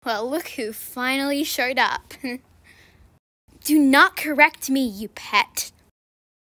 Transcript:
Well, look who finally showed up. Do not correct me, you pet.